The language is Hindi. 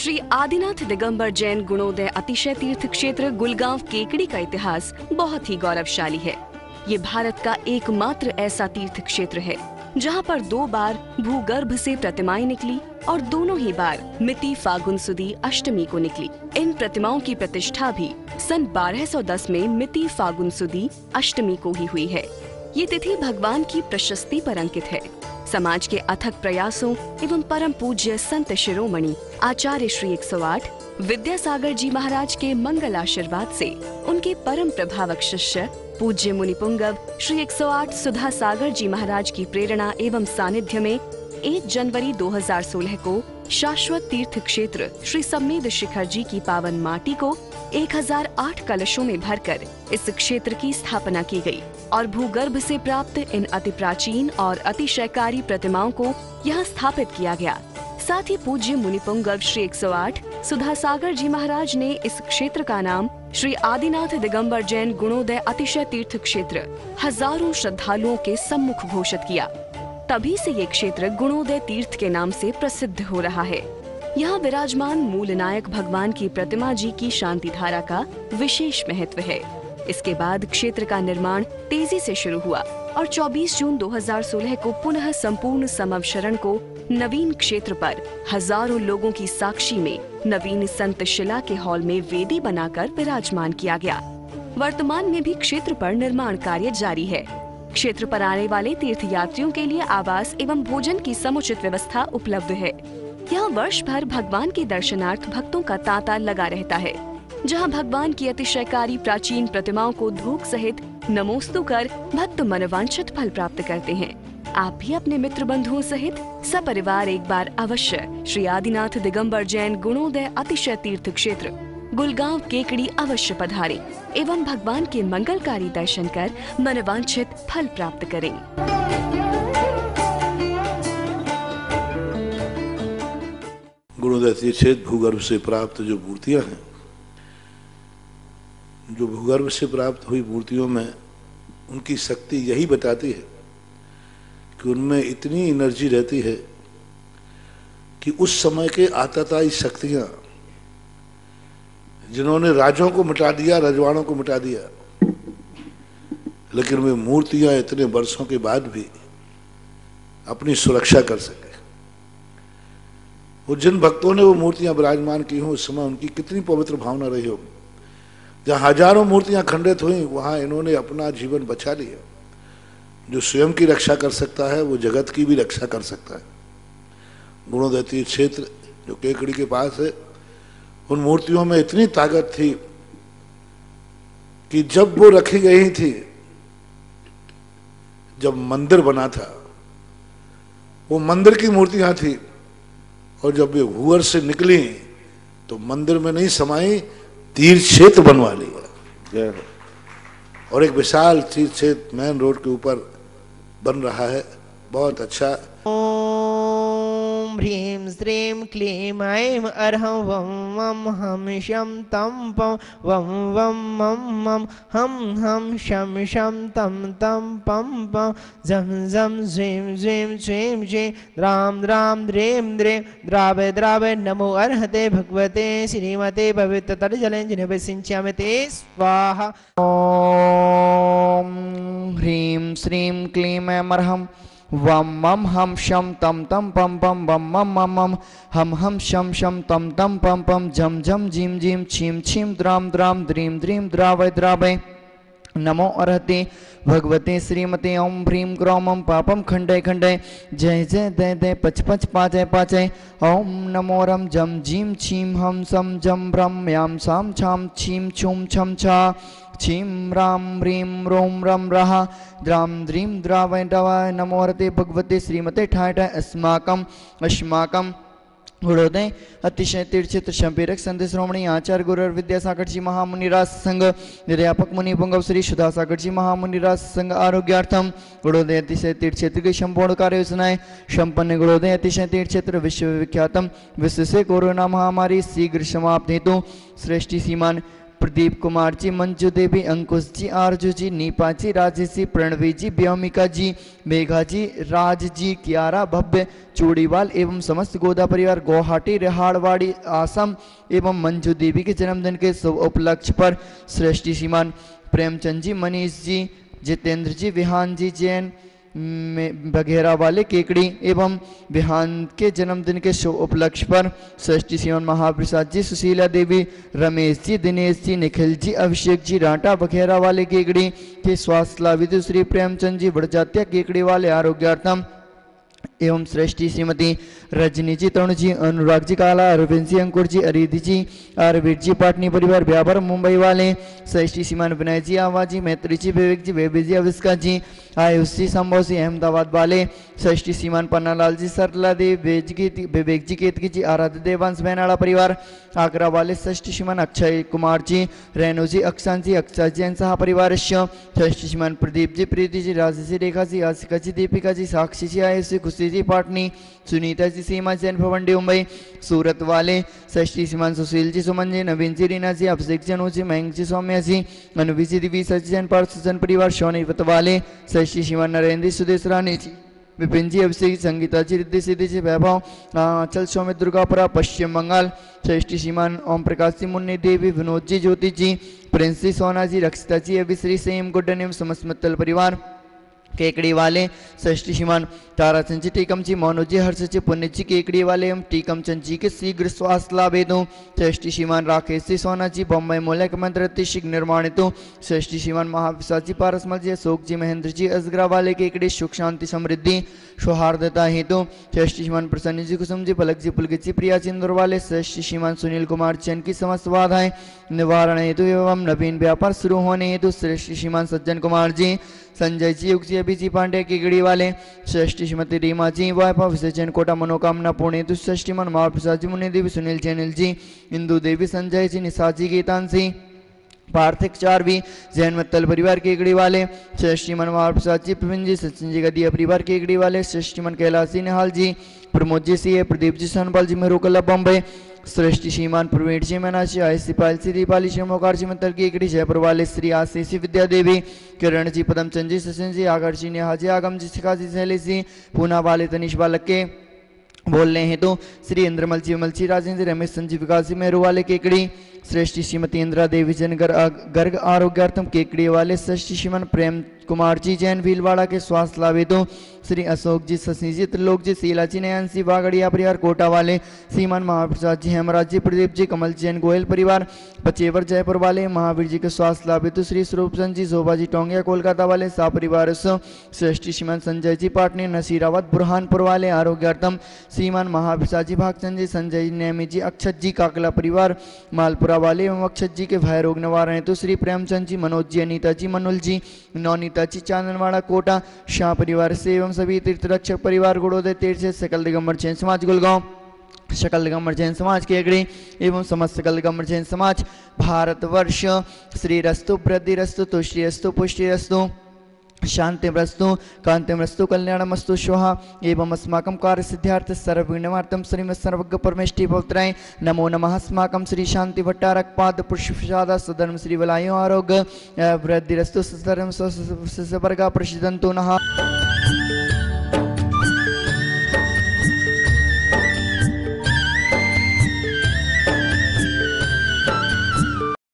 श्री आदिनाथ दिगंबर जैन गुणोदय अतिशय तीर्थ क्षेत्र गुलगांव केकड़ी का इतिहास बहुत ही गौरवशाली है। ये भारत का एकमात्र ऐसा तीर्थ क्षेत्र है जहाँ पर 2 बार भूगर्भ से प्रतिमाएं निकली और दोनों ही बार मिति फागुन सुदी अष्टमी को निकली। इन प्रतिमाओं की प्रतिष्ठा भी सन 1210 में मिति फागुन सुदी अष्टमी को ही हुई है। ये तिथि भगवान की प्रशस्ति पर अंकित है। समाज के अथक प्रयासों एवं परम पूज्य संत शिरोमणि आचार्य श्री 108 विद्यासागर जी महाराज के मंगल आशीर्वाद से उनके परम प्रभावक शिष्य पूज्य मुनि पुंगव श्री 108 सुधा सागर जी महाराज की प्रेरणा एवं सानिध्य में 1 जनवरी 2016 को शाश्वत तीर्थ क्षेत्र श्री सम्मेद शिखर जी की पावन माटी को 1008 कलशों में भरकर इस क्षेत्र की स्थापना की गई और भूगर्भ से प्राप्त इन अति प्राचीन और अतिशयकारी प्रतिमाओं को यहाँ स्थापित किया गया। साथ ही पूज्य मुनि पुंगव श्री 108 सुधा सागर जी महाराज ने इस क्षेत्र का नाम श्री आदिनाथ दिगंबर जैन गुणोदय अतिशय तीर्थ क्षेत्र हजारों श्रद्धालुओं के सम्मुख घोषित किया। तभी से ये क्षेत्र गुणोदय तीर्थ के नाम से प्रसिद्ध हो रहा है। यहाँ विराजमान मूल नायक भगवान की प्रतिमा जी की शांति धारा का विशेष महत्व है। इसके बाद क्षेत्र का निर्माण तेजी से शुरू हुआ और 24 जून 2016 को पुनः संपूर्ण समवशरण को नवीन क्षेत्र पर हजारों लोगों की साक्षी में नवीन संत शिला के हॉल में वेदी बनाकर विराजमान किया गया। वर्तमान में भी क्षेत्र पर निर्माण कार्य जारी है। क्षेत्र पर आने वाले तीर्थ यात्रियों के लिए आवास एवं भोजन की समुचित व्यवस्था उपलब्ध है। यहाँ वर्ष भर भगवान के दर्शनार्थ भक्तों का तांता लगा रहता है, जहाँ भगवान की अतिशयकारी प्राचीन प्रतिमाओं को धूप सहित नमोस्तु कर भक्त मनवांछित फल प्राप्त करते हैं। आप भी अपने मित्र बंधुओं सहित सपरिवार एक बार अवश्य श्री आदिनाथ दिगंबर जैन गुणोदय अतिशय तीर्थ क्षेत्र गुलगांव केकड़ी अवश्य पधारें एवं भगवान के मंगलकारी दर्शन कर मनवांछित फल प्राप्त करें। गुणोदय तीर्थ भूगर्भ से प्राप्त जो मूर्तियां हैं, जो भूगर्भ से प्राप्त हुई मूर्तियों में उनकी शक्ति यही बताती है कि उनमें इतनी एनर्जी रहती है कि उस समय के आतताई शक्तियां जिन्होंने राजों को मिटा दिया, रजवाड़ों को मिटा दिया, लेकिन वे मूर्तियां इतने वर्षों के बाद भी अपनी सुरक्षा कर सके। वो जिन भक्तों ने वो मूर्तियां विराजमान की हों उस समय उनकी कितनी पवित्र भावना रही होगी। जहाँ हजारों मूर्तियां खंडित हुई वहां इन्होंने अपना जीवन बचा लिया। जो स्वयं की रक्षा कर सकता है वो जगत की भी रक्षा कर सकता है। गुणोदय तीर्थ क्षेत्र जो केकड़ी के पास है, उन मूर्तियों में इतनी ताकत थी कि जब वो रखी गई थी, जब मंदिर बना था, वो मंदिर की मूर्तियां थी और जब वे भूवर से निकली तो मंदिर में नहीं समाई, तीर्थ क्षेत्र बनवा लिया और एक विशाल तीर्थ क्षेत्र मेन रोड के ऊपर बन रहा है। बहुत अच्छा। ओम ह्रीं श्रीं क्लीं ऐं अर्हं वं वं हम शं तं पं वं वं मं मं हम हम शं शं तं तं पं पं झं झं झीं झीं झीं झीं द्रां द्रां द्रीं द्रीं द्रावे द्रावे नमो अर्हते भगवते श्रीमते पवित्र तटजले जिन्हें सिंच्यामि ते स्वाहा। ओम ह्रीं श्रीं क्लीं ऐं अर्हं वम मम हम शम तम तम पम पम वम मम मम मम हम शम शम तम तम पम पम झम झम झीम झीम छीम छीम द्राम द्राम द्रीम द्रीम द्रावय द्रावय नमो अर्हते भगवते श्रीमते ओम ह्रीं ग्रौम ओम पापम खंडय खंडय जय जय दय दय पच पच पाचय पाचय ओम नमो रम जम झीम छीम हम सम जम ब्रह्म याम साम छाम छीम छूम छम छा छीम राम ह्रीं रोम रम रहा द्राम द्रीं द्रावय द्रावय नमो अर्हते भगवते श्रीमते ठाय ठाय अस्माकम गुणोदय अतिशय तीर्थ क्षेत्र शंपीरक संत श्रोमणी आचार्य गुरुवर विद्यासागर जी महामुनिराज संघ निर्यापक मुनि पुंगव श्री सुधा सागर जी महामुनिराज संघ आरोग्यार्थम गुणोदय अतिशय तीर्थ क्षेत्र की संपूर्ण कार्य योजनाएं संपन्न। गुणोदय अतिशय तीर्थ क्षेत्र विश्वविख्यातम विश्व से कोरोना महामारी शीघ्र समाप्त हेतु सृष्टि सीमान प्रदीप कुमार जी, मंजू देवी, अंकुश जी, आरजू जी, नीपा जी, राजेश जी, प्रणवी जी, व्योमिका जी, मेघा जी, राज जी, कियारा, भव्य, चूड़ीवाल एवं समस्त गोदा परिवार गुवाहाटी, रेहाड़वाड़ी, आसम एवं मंजू देवी के जन्मदिन के शुभ उपलक्ष्य पर सृष्टि श्रीमान प्रेमचंद जी, मनीष जी, जितेंद्र जी, विहान जी, जैन में बघेरा वाले केकड़ी एवं विहान के जन्मदिन के शुभ उपलक्ष्य पर सृष्टि श्रीमान महाप्रसाद जी, सुशीला देवी, रमेश जी, दिनेश जी, निखिल जी, अभिषेक जी, रांटा बघेरा वाले केकड़ी के स्वास्थ्य लाभित श्री प्रेमचंद जी, बड़जात्या केकड़ी वाले आरोग्यार्थम एवं सृष्टि श्रीमती रजनी जी, तरुण जी, अनुराग जी काला, अरविंद जी, अंकुर जी, अरिधि जी, अरवीर जी, पाटनी परिवार व्यापार मुंबई वाले सृष्टि श्रीमान विनय जी, आवा जी, मैत्री जी, विवेक जी, बेबी जी, अविष्का जी, आयुष जी, संभव जी, अहमदाबाद वाले सृष्टि श्रीमान पन्नालाल जी, सरला देव, विवेक जी, केतकी जी, आराध्य देवांश बेनाड़ा परिवार आगरा वाले सृष्टि श्रीमान अक्षय कुमार जी, रेणु जी, अक्षान जी, अक्षय जैन साहा परिवार सृष्टि श्रीमान प्रदीप जी, प्रीति जी, राजेश जी, रेखा जी, आशिका जी, दीपिका जी, साक्षी जी, आयुष जी, खुशी जी, पाटनी, सुनीता जी, सीमा जैन भवंडी मुंबई सूरत वाले सृष्टि श्रीमान सुशील जी, सुमन जी, नवीन जी, रीना जी, अभिषेक जी, अनु जी, मयंक जी, सौम्या जी, अनुवी जी, दिवी सचिन पार्थ परिवार शौनिवत वाले सृष्टि श्रीमान नरेंद्र, सुदेश रानी जी, विपिन जी, अभिषेक, संगीता जी, रिद्धि सिद्धि जी, वैभव, चल सौमित, दुर्गापुरा पश्चिम बंगाल सृष्टि श्रीमान ओम प्रकाश जी, मुन्नी देवी, विनोद जी, ज्योति जी, प्रिंस जी, सोना जी, रक्षिता जी, अभिश्री, सेम गुड्डन एवं समस्त मित्तल परिवार केकड़ी वाले सृष्टि श्रीमान ताराचंद जी, टीकम जी, मोनू जी, हर्ष जी, पुण्य जी, केकड़ी वाले एवं टीकम चंद जी के शीघ्र स्वास्थ्य लाभ हेतु सृष्टि श्रीमान राकेश जी, सोना जी, बम्बई मूलक मंत्र शीघ्र निर्माण हेतु सृष्टि श्रीमान महाप्रसाद जी, पारसमल जी, अशोक जी, महेंद्र जी, असगरा वाले केकड़ी सुख शांति समृद्धि सौहार्दता हेतु सृष्टि श्रीमान प्रसन्न जी, कुसुम जी, पलक जी, पुलकित जी, प्रिया चिंदुर वाले सृष्टि श्रीमान सुनील कुमार चैन की समस्त बाधाएं निवारण हेतु एवं नवीन व्यापार शुरू होने हेतु सृष्टि श्रीमान सज्जन कुमार जी, संजय जी, युग जी, अभी जी, पांडे केकड़ी वाले सृष्टि श्रीमती रीमा जी, वाइफा विसर्जन कोटा मनोकामना पूर्ण हेतु सृष्टि मन महाप्रसाद जी, मुनि देवी, सुनील जैनिल जी, इंदू देवी, संजय जी, निशा जी, गीतांशी, पार्थिक चारवी, जैन मत्तल परिवार केकड़ी वाले सृष्टि मन महाप्रसाद जी, प्रवीण जी, सचिन जी, गदिया परिवार केकड़ी वाले सृष्टि मन कैलाश जी, निहाल जी, प्रमोद जी, सी, प्रदीप जी, सोनपाल जी, मेरुकला बॉम्बे सृष्टि श्रीमान प्रवीण जी, मीनाक्षी, आयसी, पालसी, दीपाली, श्रीमोकार जी, मत्तल केकड़ी जयपुर वाले श्री आशीष विद्या देवी, किरण जी, पदमचंद जी, सचिन जी, आगर जी, नेहा जी, आगम जी, शिखा जी, शैलेश जी, पूना वाले तनिष बालक के बोलने हेतु श्री इंद्रमल जी, विमल जी, राजेंद्र, रमेश, संजीव, विकास जी, मेरू वाले केकड़ी सृष्टि श्रीमती इंदिरा देवी जैन गर्ग आरोग्यार्थम केकड़ी वाले सृष्टि श्रीमन प्रेम कुमार जी, जैन भीलवाड़ा के स्वास्थ्य लाभ हेतु श्री अशोक जी, शशि जी, त्रिलोक जी, शीला जी, नयनसी, बागड़िया परिवार कोटा वाले सीमान महाप्रसाद जी, हेमराज जी, प्रदीप जी, कमल जैन गोयल परिवार पचेवर जयपुर वाले महावीर जी के स्वास्थ्य लाभ हेतु श्री स्वरूपचंद जी, शोभा जी, टोंगिया कोलकाता वाले सा परिवार सृष्टि श्रीमान संजय जी, पाटनी, नसीराबाद बुरहानपुर वाले आरोग्यार्थम श्रीमान महाप्रसाद जी, भागचंद जी, संजय नेमी जी, अक्षत जी, काकला परिवार मालपुरा वाले एवं अक्षत जी के भय रोग निवारण हेतु श्री प्रेमचंद जी, मनोज जी, अनीता जी, मनुल जी, नौनीता जी, चांदनवाड़ा कोटा शाह परिवार से एवं सभी तीर्थ रक्षक परिवार गुड़ोदय तीर्थ से सकल दिगंबर जैन समाज गुलगांव, सकल दिगंबर जैन समाज के अग्रणी एवं समस्त सकल दिगंबर जैन समाज भारतवर्ष श्री रस्तु वृद्धि रस्तु तुष्टि रस्तु पुष्टि रस्तु शांतिमस्तु कांतिमस्तु कल्याणमस्तु स्वाहा एवं अस्माकं कार्य सिद्धार्थ सर्वविघ्नमार्तं श्रीमत् सर्वज्ञ परमेष्टि पवित्राय नमो नमः। अस्माकं श्री शांति भट्टारक पाद पुष्पप्रसाद सधर्म श्री वलायो आरोग्य वृद्धिरस्तु सधर्म स्वर्गा प्रसिद्धंतु नः।